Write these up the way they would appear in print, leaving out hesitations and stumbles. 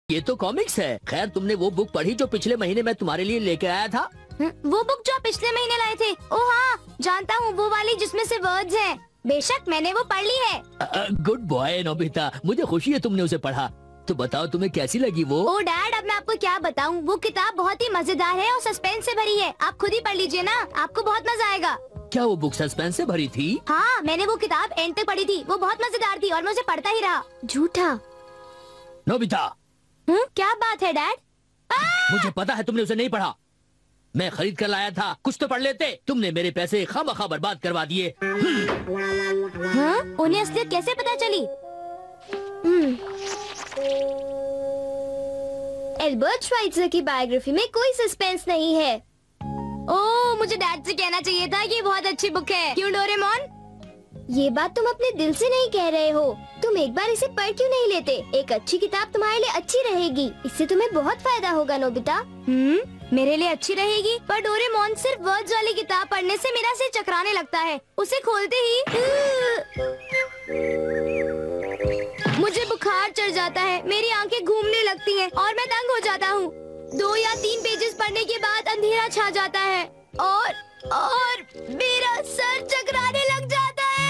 ये तो कॉमिक्स है। खैर, तुमने वो बुक पढ़ी जो पिछले महीने मैं तुम्हारे लिए लेके आया था? वो बुक जो पिछले महीने लाए थे? ओह हाँ, जानता हूँ, वो वाली जिसमें से वर्ड्स हैं। बेशक मैंने वो पढ़ ली है। गुड बॉय नोबिता, मुझे खुशी है तुमने उसे पढ़ा। तो बताओ तुम्हें कैसी लगी वो? ओ डैड, अब मैं आपको क्या बताऊँ, वो किताब बहुत ही मजेदार है और सस्पेंस से भरी है। आप खुद ही पढ़ लीजिए ना, आपको बहुत मजा आएगा। क्या वो बुक सस्पेंस से भरी थी? हाँ, मैंने वो किताब एंड तक पढ़ी थी। वो बहुत मजेदार थी और मैं उसे पढ़ता ही रहा। झूठा। नोबिता, क्या बात है डैड? मुझे पता है तुमने उसे नहीं पढ़ा। मैं खरीद कर लाया था, कुछ तो पढ़ लेते। तुमने मेरे पैसे खामखा बर्बाद करवा दिए। उन्हें असलियत कैसे पता चली? एल्बर्ट श्वाइट्जर की बायोग्राफी में कोई सस्पेंस नहीं है। ओह, मुझे डैड से कहना चाहिए था कि ये बहुत अच्छी बुक है। क्यों डोरेमोन? ये बात तुम अपने दिल से नहीं कह रहे हो। तुम एक बार इसे पढ़ क्यों नहीं लेते? एक अच्छी किताब तुम्हारे लिए अच्छी रहेगी। इससे तुम्हें बहुत फायदा होगा नोबिता। मेरे लिए अच्छी रहेगी, पर डोरेमोन सिर्फ वर्ड्स वाली किताब पढ़ने से मेरा सिर चकराने लगता है। उसे खोलते ही मुझे बुखार चढ़ जाता है, मेरी आंखें घूमने लगती हैं और मैं तंग हो जाता हूँ। 2 या 3 पेजेस पढ़ने के बाद अंधेरा छा जाता है और मेरा सर चकराने लग जाता है।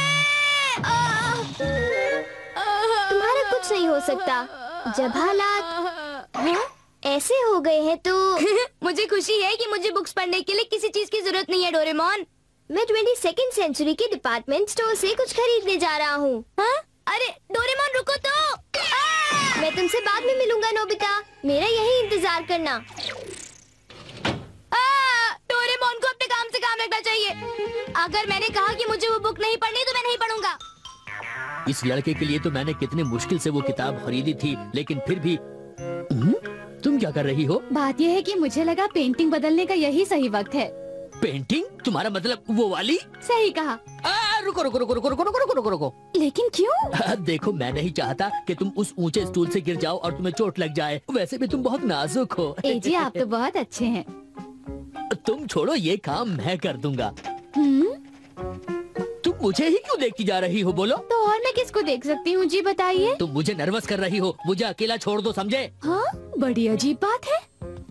तुम्हारा कुछ नहीं हो सकता जब हालात ऐसे हो गए हैं तो मुझे खुशी है कि मुझे बुक्स पढ़ने के लिए किसी चीज की जरूरत नहीं है डोरेमोन। मैं 22वीं सेंचुरी के डिपार्टमेंट स्टोर से कुछ खरीदने जा रहा हूँ। अरे डोरेमोन रुको तो। मैं तुमसे बाद में मिलूंगा नोबिता, मेरा यही इंतजार करना। डोरेमोन को अपने काम से काम रखना चाहिए। अगर मैंने कहा कि मुझे वो बुक नहीं पढ़नी तो मैं नहीं पढ़ूंगा। इस लड़के के लिए तो मैंने कितने मुश्किल से वो किताब खरीदी थी, लेकिन फिर भी। तुम क्या कर रही हो? बात यह है कि मुझे लगा पेंटिंग बदलने का यही सही वक्त है। पेंटिंग? तुम्हारा मतलब वो वाली? सही कहा। रुको रुको रुको रुको रुको रुको रुको रुको। लेकिन क्यों? देखो, मैं नहीं चाहता कि तुम उस ऊंचे स्टूल से गिर जाओ और तुम्हें चोट लग जाए। वैसे भी तुम बहुत नाजुक हो। जी, आप तो बहुत अच्छे हैं। तुम छोड़ो, ये काम मैं कर दूंगा। तुम मुझे ही क्यों देखती जा रही हो? बोलो तो और मैं किसको देख सकती हूँ? जी बताइए। तुम मुझे नर्वस कर रही हो, मुझे अकेला छोड़ दो, समझे? हाँ, बड़ी अजीब बात है।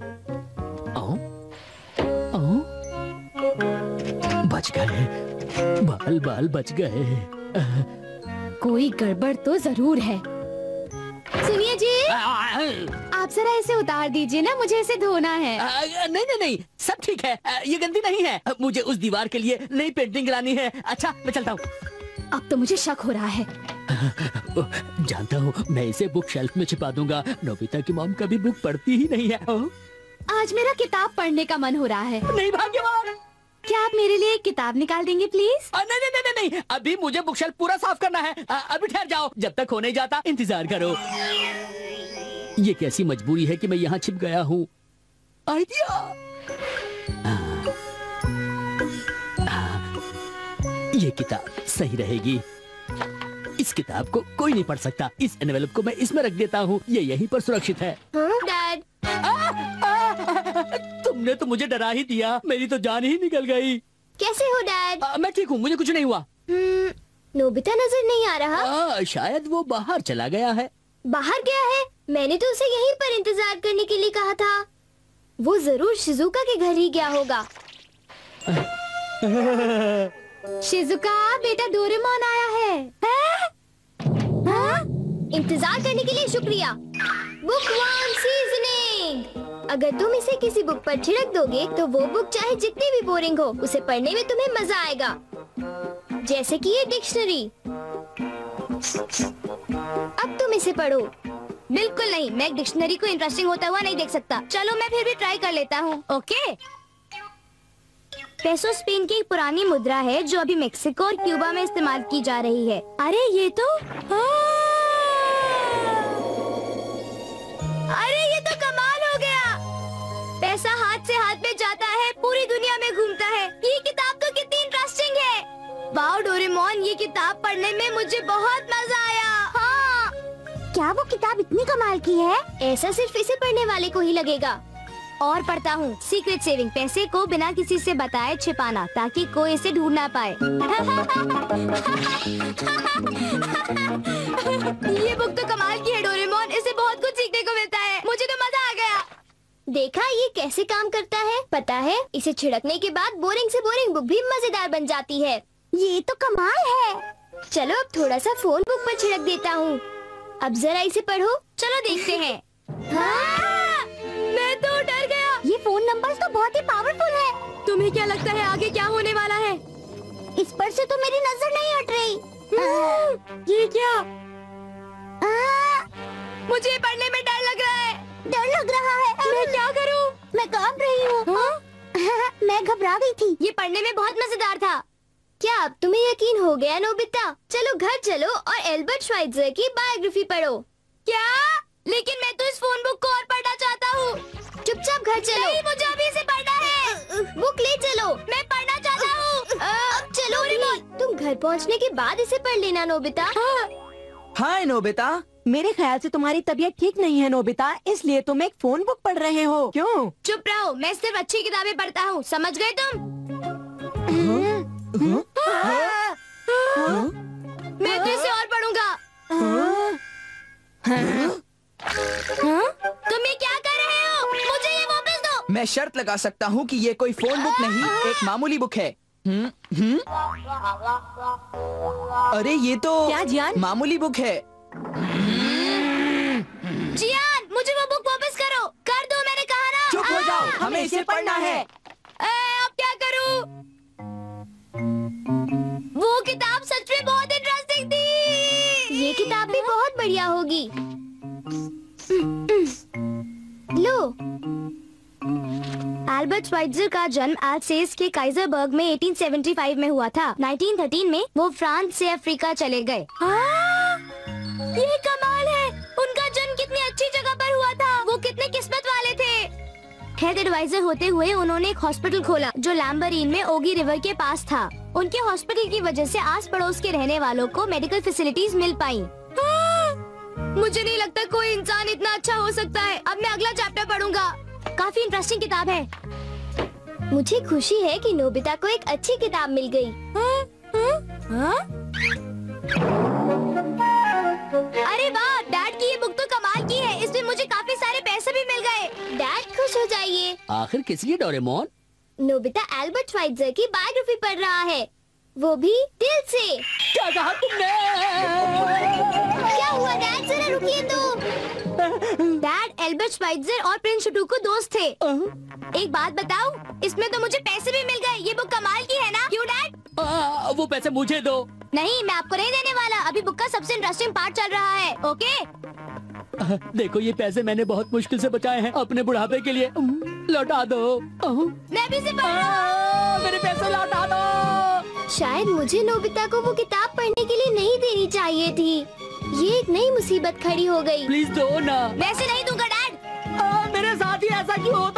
बच गए, बाल बाल बच गए। कोई गड़बड़ तो जरूर है। सुनिए जी, आप जरा इसे उतार दीजिए ना, मुझे इसे धोना है। नहीं नहीं नहीं, सब ठीक है। ये गंदी नहीं है। मुझे उस दीवार के लिए नई पेंटिंग लानी है। अच्छा, मैं चलता हूँ। अब तो मुझे शक हो रहा है। जानता हूँ, मैं इसे बुक शेल्फ में छिपा दूंगा। नोबिता की मॉम कभी बुक पढ़ती ही नहीं है। आज मेरा किताब पढ़ने का मन हो रहा है। नहीं भाग्यवान, क्या आप मेरे लिए एक किताब निकाल देंगे प्लीज? नहीं नहीं नहीं नहीं, अभी मुझे बुक शेल्फ पूरा साफ करना है। अभी ठहर जाओ, जब तक हो नहीं जाता इंतजार करो। ये कैसी मजबूरी है कि मैं यहाँ छिप गया हूँ। आइडिया! ये किताब सही रहेगी। इस किताब को कोई नहीं पढ़ सकता। इस एनवेलप को मैं इसमें रख देता हूँ, ये यहीं पर सुरक्षित है। डैड, तुमने तो मुझे डरा ही दिया, मेरी तो जान ही निकल गई। कैसे हो डैड? मैं ठीक हूँ, मुझे कुछ नहीं हुआ। नोबिता नजर नहीं आ रहा। शायद वो बाहर चला गया है। बाहर गया है? मैंने तो उसे यहीं पर इंतजार करने के लिए कहा था। वो जरूर शिजुका के घर ही गया होगा। शिजुका, बेटा डोरेमोन आया है। इंतजार करने के लिए शुक्रिया। Book one seasoning. अगर तुम इसे किसी बुक पर छिड़क दोगे तो वो बुक चाहे जितनी भी बोरिंग हो, उसे पढ़ने में तुम्हें मजा आएगा। जैसे कि ये डिक्शनरी। अब तुम इसे पढ़ो। बिल्कुल नहीं, मैं एक डिक्शनरी को इंटरेस्टिंग होता हुआ नहीं देख सकता। चलो मैं फिर भी ट्राई कर लेता हूँ। ओके। पेसो स्पेन की एक पुरानी मुद्रा है जो अभी मेक्सिको और क्यूबा में इस्तेमाल की जा रही है। अरे ये तो तो कमाल हो गया। पैसा हाथ से हाथ में जाता है, पूरी दुनिया में घूमता है। ये किताब तो कितनी इंटरेस्टिंग है। वाओ डोरेमोन, ये किताब पढ़ने में मुझे बहुत मजा आया। हाँ। क्या वो किताब इतनी कमाल की है? ऐसा सिर्फ इसे पढ़ने वाले को ही लगेगा। और पढ़ता हूँ, सीक्रेट सेविंग, पैसे को बिना किसी से बताए छिपाना ताकि कोई इसे ढूंढ ना पाए। ये बुक तो कमाल की है डोरेमोन, इससे बहुत कुछ सीखने को मिलता है। देखा ये कैसे काम करता है? पता है, इसे छिड़कने के बाद बोरिंग से बोरिंग बुक भी मजेदार बन जाती है। ये तो कमाल है। चलो अब थोड़ा सा फोन बुक पर छिड़क देता हूँ। अब जरा इसे पढ़ो। चलो देखते हैं। हाँ! मैं तो डर गया। ये फोन नंबर तो बहुत ही पावरफुल है। तुम्हें क्या लगता है आगे क्या होने वाला है? इस पर से तो मेरी नजर नहीं हट रही। ये क्या? मुझे पढ़ने में डर लग रहा है। डर लग रहा है? मैं क्या करूं? मैं कांप रही हूँ। मैं घबरा गई थी। ये पढ़ने में बहुत मजेदार था। क्या अब तुम्हें यकीन हो गया नोबिता? चलो घर चलो और एल्बर्ट श्वाइट्जर की बायोग्राफी पढ़ो। क्या? लेकिन मैं तो इस फोन बुक को और पढ़ना चाहता हूँ। चुपचाप घर चलो। नहीं, मुझे अभी इसे पढ़ना है। बुक ले चलो। मैं पढ़ना चाहता हूँ। अब चलो रिमोट। तुम घर पहुँचने के बाद इसे पढ़ लेना नोबिता। हाय नोबिता, मेरे ख्याल से तुम्हारी तबीयत ठीक नहीं है नोबिता, इसलिए तुम एक फोन बुक पढ़ रहे हो। क्यों? चुप रहो, मैं सिर्फ अच्छी किताबें पढ़ता हूँ, समझ गए तुम? मैं तो इसे और पढ़ूंगा। तुम ये क्या कर रहे हो? मुझे ये वापस दो। मैं शर्त लगा सकता हूँ कि ये कोई फोन बुक नहीं, एक मामूली बुक है। अरे ये तो क्या जियान? मामूली बुक है। जियान, मुझे वो बुक वापस करो। कर दो, मैंने कहा ना। चुप हो जाओ, हमें इसे पढ़ना है। अब क्या करूं? वो किताब सच में बहुत इंटरेस्टिंग थी। ये किताब भी बहुत बढ़िया होगी। लो, एल्बर्ट श्वाइट्जर का जन्म अल्सेस के काइजरबर्ग में 1875 में हुआ था। 1913 में वो फ्रांस से अफ्रीका चले गए। ये कमाल है। उनका जन्म कितनी अच्छी जगह पर हुआ था। वो कितने किस्मत वाले थे। हेल्थ एडवाइजर होते हुए उन्होंने एक हॉस्पिटल खोला जो लैम्बरीन में ओगी रिवर के पास था। उनके हॉस्पिटल की वजह से आस पड़ोस के रहने वालों को मेडिकल फैसिलिटीज मिल पाई। मुझे नहीं लगता कोई इंसान इतना अच्छा हो सकता है। अब मैं अगला चैप्टर पढ़ूंगा। काफी इंटरेस्टिंग किताब है। मुझे खुशी है कि नोबिता को एक अच्छी किताब मिल गई। अरे वाह, डैड की ये बुक तो कमाल की है। इसमें मुझे काफी सारे पैसे भी मिल गए। डैड खुश हो जाइए। आखिर किस लिए डोरेमोन? नोबिता एल्बर्ट श्वाइट्जर की बायोग्राफी पढ़ रहा है, वो भी दिल से। क्या कहा तुमने? क्या हुआ डैड? जरा रुकिए तो। डैड एल्बर्ट श्वाइट्जर और प्रिंस शुटुको दोस्त थे। एक बात बताऊं, इसमें तो मुझे पैसे भी मिल गए। ये बुक कमाल की है ना? क्यों डैड? वो पैसे मुझे दो। नहीं, मैं आपको नहीं देने वाला। अभी बुक का सबसे इंटरेस्टिंग पार्ट चल रहा है। ओके? देखो, ये पैसे मैंने बहुत मुश्किल से बचाए हैं अपने बुढ़ापे के लिए। लौटा दो। मैं भी इसे पढ़ रहा हूं। मेरे पैसे लौटा दो। शायद मुझे नोबिता को वो किताब पढ़ने के लिए नहीं देनी चाहिए थी। ये एक नई मुसीबत खड़ी हो गई। प्लीज दो ना। वैसे नहीं दूंगा डैड। मेरे साथ ही ऐसा क्यों होता